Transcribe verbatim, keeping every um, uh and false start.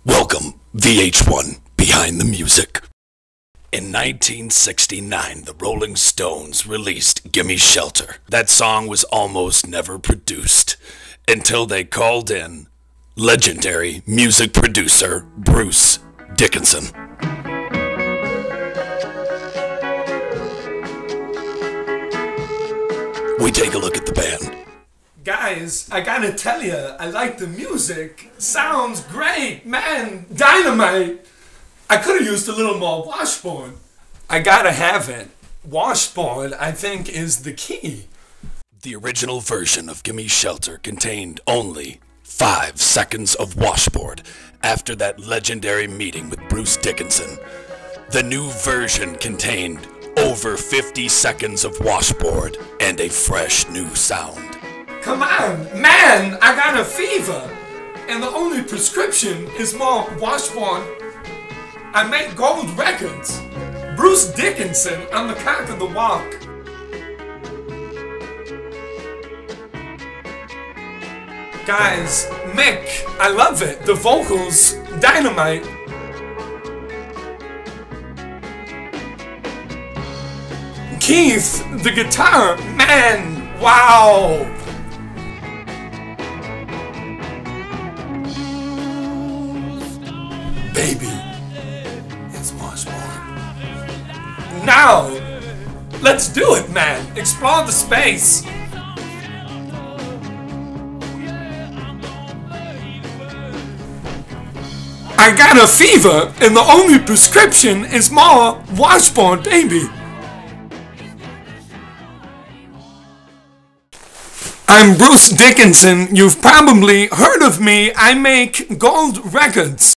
Welcome, V H one, Behind the Music. In nineteen sixty-nine, the Rolling Stones released Gimme Shelter. That song was almost never produced until they called in legendary music producer Bruce Dickinson. We take a look at the band. Guys, I gotta tell you, I like the music. Sounds great, man. Dynamite. I could have used a little more washboard. I gotta have it. Washboard, I think, is the key. The original version of Gimme Shelter contained only five seconds of washboard after that legendary meeting with Bruce Dickinson. The new version contained over fifty seconds of washboard and a fresh new sound. Come on, man, I got a fever. And the only prescription is more washboard. I make gold records. Bruce Dickinson on the cock of the walk. Guys, Mick, I love it. The vocals, dynamite. Keith, the guitar, man, wow. Baby, it's washboard. Now, let's do it, man. Explore the space. I got a fever, and the only prescription is more washboard, baby. I'm Bruce Dickinson. You've probably heard of me. I make gold records.